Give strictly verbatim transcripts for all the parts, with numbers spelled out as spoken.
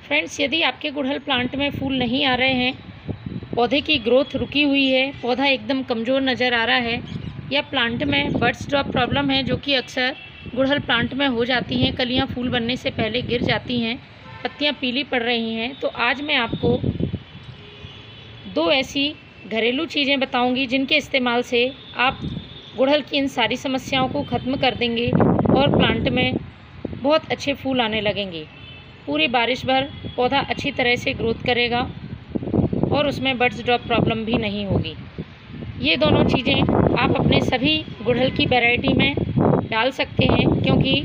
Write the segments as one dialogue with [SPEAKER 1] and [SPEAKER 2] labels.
[SPEAKER 1] Friends, यदि आपके गुड़हल प्लांट में फूल नहीं आ रहे हैं, पौधे की ग्रोथ रुकी हुई है, पौधा एकदम कमज़ोर नज़र आ रहा है, या प्लांट में बर्ड्स ड्रॉप प्रॉब्लम है जो कि अक्सर गुड़हल प्लांट में हो जाती हैं, कलियां फूल बनने से पहले गिर जाती हैं, पत्तियां पीली पड़ रही हैं, तो आज मैं आपको दो ऐसी घरेलू चीज़ें बताऊंगी जिनके इस्तेमाल से आप गुड़हल की इन सारी समस्याओं को ख़त्म कर देंगे और प्लांट में बहुत अच्छे फूल आने लगेंगे। पूरी बारिश भर पौधा अच्छी तरह से ग्रोथ करेगा और उसमें बर्ड्स ड्रॉप प्रॉब्लम भी नहीं होगी। ये दोनों चीज़ें आप अपने सभी गुड़हल की वैरायटी में डाल सकते हैं, क्योंकि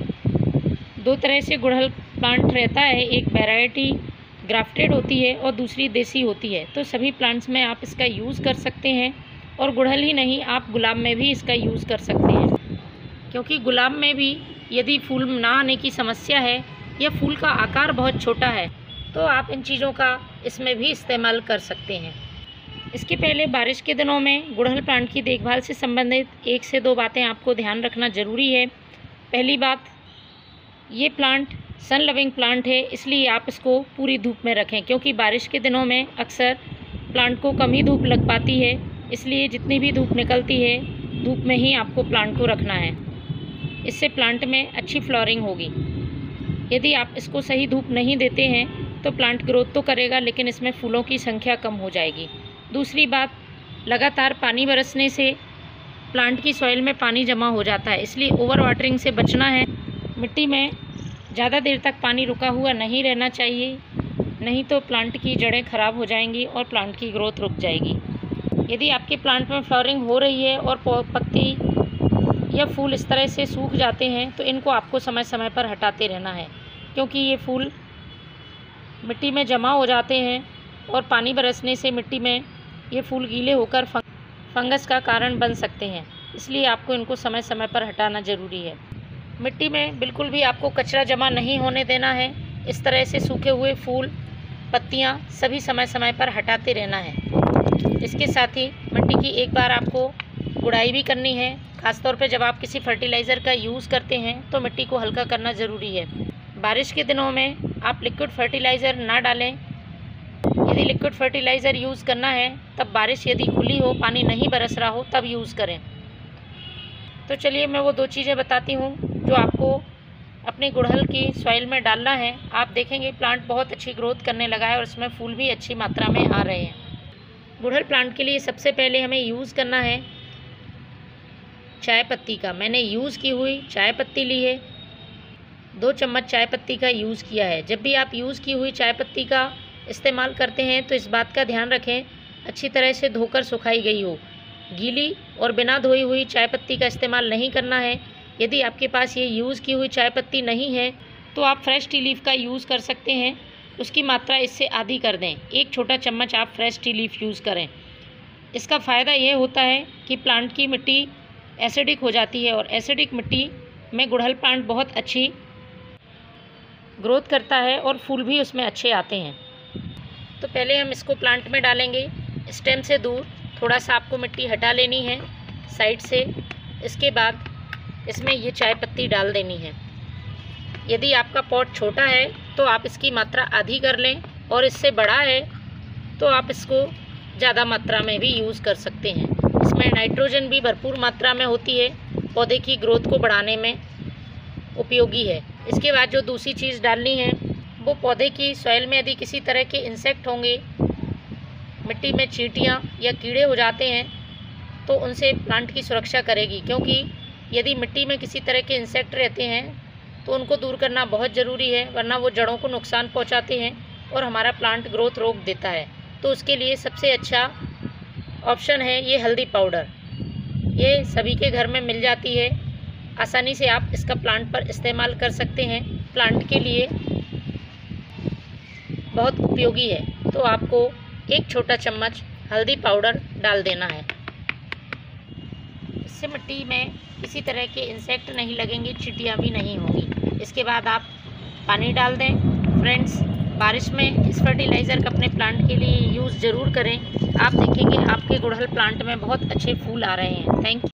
[SPEAKER 1] दो तरह से गुड़हल प्लांट रहता है, एक वैरायटी ग्राफ्टेड होती है और दूसरी देसी होती है। तो सभी प्लांट्स में आप इसका यूज़ कर सकते हैं और गुड़हल ही नहीं, आप गुलाब में भी इसका यूज़ कर सकते हैं, क्योंकि गुलाब में भी यदि फूल ना आने की समस्या है या फूल का आकार बहुत छोटा है तो आप इन चीज़ों का इसमें भी इस्तेमाल कर सकते हैं। इसके पहले बारिश के दिनों में गुड़हल प्लांट की देखभाल से संबंधित एक से दो बातें आपको ध्यान रखना ज़रूरी है। पहली बात, ये प्लांट सन लविंग प्लांट है, इसलिए आप इसको पूरी धूप में रखें, क्योंकि बारिश के दिनों में अक्सर प्लांट को कम ही धूप लग पाती है, इसलिए जितनी भी धूप निकलती है धूप में ही आपको प्लांट को रखना है। इससे प्लांट में अच्छी फ्लावरिंग होगी। यदि आप इसको सही धूप नहीं देते हैं तो प्लांट ग्रोथ तो करेगा लेकिन इसमें फूलों की संख्या कम हो जाएगी। दूसरी बात, लगातार पानी बरसने से प्लांट की सॉइल में पानी जमा हो जाता है, इसलिए ओवर वाटरिंग से बचना है। मिट्टी में ज़्यादा देर तक पानी रुका हुआ नहीं रहना चाहिए, नहीं तो प्लांट की जड़ें खराब हो जाएंगी और प्लांट की ग्रोथ रुक जाएगी। यदि आपके प्लांट में फ्लावरिंग हो रही है और पत्ती या फूल इस तरह से सूख जाते हैं तो इनको आपको समय समय पर हटाते रहना है, क्योंकि ये फूल मिट्टी में जमा हो जाते हैं और पानी बरसने से मिट्टी में ये फूल गीले होकर फंगस का कारण बन सकते हैं, इसलिए आपको इनको समय समय पर हटाना ज़रूरी है। मिट्टी में बिल्कुल भी आपको कचरा जमा नहीं होने देना है। इस तरह से सूखे हुए फूल, पत्तियां सभी समय समय पर हटाते रहना है। इसके साथ ही मिट्टी की एक बार आपको गुड़ाई भी करनी है। खासतौर पे जब आप किसी फर्टिलाइज़र का यूज़ करते हैं तो मिट्टी को हल्का करना ज़रूरी है। बारिश के दिनों में आप लिक्विड फर्टिलाइज़र ना डालें। यदि लिक्विड फर्टिलाइज़र यूज़ करना है तब बारिश यदि खुली हो, पानी नहीं बरस रहा हो, तब यूज़ करें। तो चलिए मैं वो दो चीज़ें बताती हूँ जो आपको अपने गुड़हल की सॉइल में डालना है। आप देखेंगे प्लांट बहुत अच्छी ग्रोथ करने लगा है और उसमें फूल भी अच्छी मात्रा में आ रहे हैं। गुड़हल प्लांट के लिए सबसे पहले हमें यूज़ करना है चाय पत्ती का। मैंने यूज़ की हुई चाय पत्ती ली है, दो चम्मच चाय पत्ती का यूज़ किया है। जब भी आप यूज़ की हुई चाय पत्ती का इस्तेमाल करते हैं तो इस बात का ध्यान रखें अच्छी तरह से धोकर सुखाई गई हो। गीली और बिना धोई हुई चाय पत्ती का इस्तेमाल नहीं करना है। यदि आपके पास ये यूज़ की हुई चाय पत्ती नहीं है तो आप फ्रेश टी लीफ का यूज़ कर सकते हैं। उसकी मात्रा इससे आधी कर दें, एक छोटा चम्मच आप फ्रेश टी लीफ यूज़ करें। इसका फ़ायदा ये होता है कि प्लांट की मिट्टी एसिडिक हो जाती है और एसिडिक मिट्टी में गुड़हल प्लांट बहुत अच्छी ग्रोथ करता है और फूल भी उसमें अच्छे आते हैं। तो पहले हम इसको प्लांट में डालेंगे। स्टेम से दूर थोड़ा सा आपको मिट्टी हटा लेनी है साइड से। इसके बाद इसमें ये चाय पत्ती डाल देनी है। यदि आपका पॉट छोटा है तो आप इसकी मात्रा आधी कर लें, और इससे बड़ा है तो आप इसको ज़्यादा मात्रा में भी यूज़ कर सकते हैं। इसमें नाइट्रोजन भी भरपूर मात्रा में होती है, पौधे की ग्रोथ को बढ़ाने में उपयोगी है। इसके बाद जो दूसरी चीज़ डालनी है वो पौधे की सॉइल में यदि किसी तरह के इंसेक्ट होंगे, मिट्टी में चींटियाँ या कीड़े हो जाते हैं तो उनसे प्लांट की सुरक्षा करेगी, क्योंकि यदि मिट्टी में किसी तरह के इंसेक्ट रहते हैं तो उनको दूर करना बहुत ज़रूरी है, वरना वो जड़ों को नुकसान पहुंचाते हैं और हमारा प्लांट ग्रोथ रोक देता है। तो उसके लिए सबसे अच्छा ऑप्शन है ये हल्दी पाउडर। ये सभी के घर में मिल जाती है, आसानी से आप इसका प्लांट पर इस्तेमाल कर सकते हैं। प्लांट के लिए बहुत उपयोगी है। तो आपको एक छोटा चम्मच हल्दी पाउडर डाल देना है। इससे मिट्टी में किसी तरह के इंसेक्ट नहीं लगेंगे, चींटियाँ भी नहीं होंगी। इसके बाद आप पानी डाल दें। फ्रेंड्स, बारिश में इस फर्टिलाइज़र का अपने प्लांट के लिए यूज़ ज़रूर करें। आप देखेंगे आपके गुड़हल प्लांट में बहुत अच्छे फूल आ रहे हैं। Thank you.